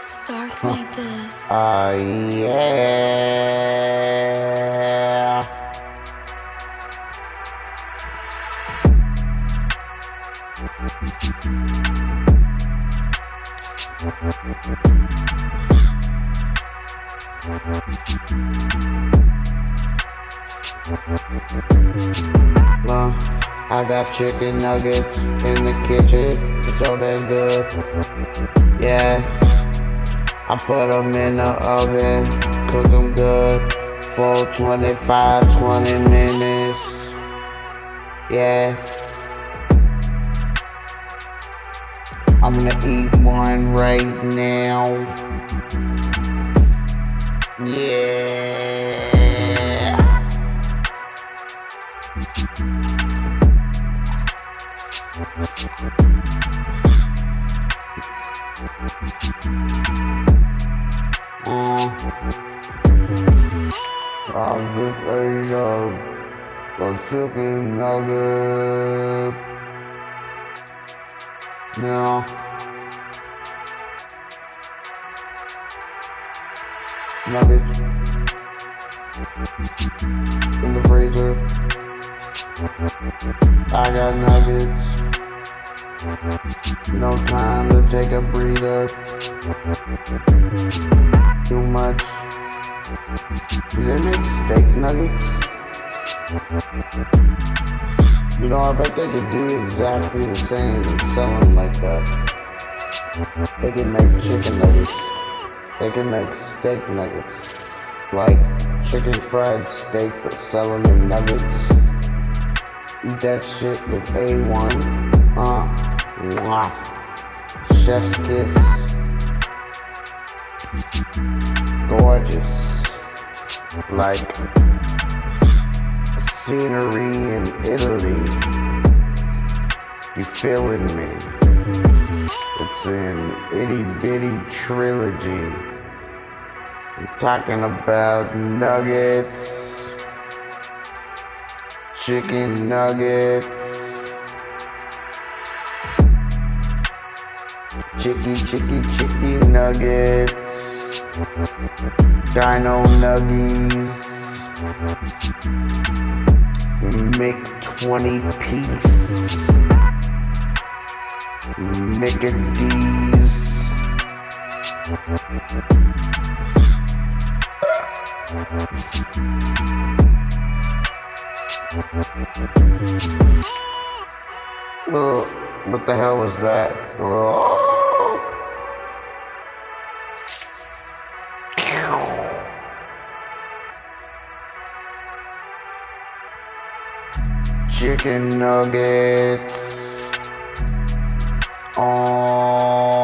Stark made this. Yeah. I got chicken nuggets in the kitchen, it's so damn good. Yeah, I put them in the oven, cook them good for 25, 20 minutes. Yeah, I'm gonna eat one right now. Yeah. I just ate a chicken nugget. Now, nuggets in the freezer. I got nuggets. No time to take a breather. Too much. Do they make steak nuggets? You know, I bet they could do exactly the same and sell them like that. They can make chicken nuggets. They can make steak nuggets. Like chicken fried steak, but sell them in nuggets. Eat that shit with A1. Mwah. Chef's kiss. Gorgeous. Like scenery in Italy. You feeling me? It's an itty bitty trilogy. I'm talking about nuggets, chicken nuggets, chicky nuggets, dino nuggies, make 20 piece, make it D's. What the hell was that? Chicken nuggets. Oh.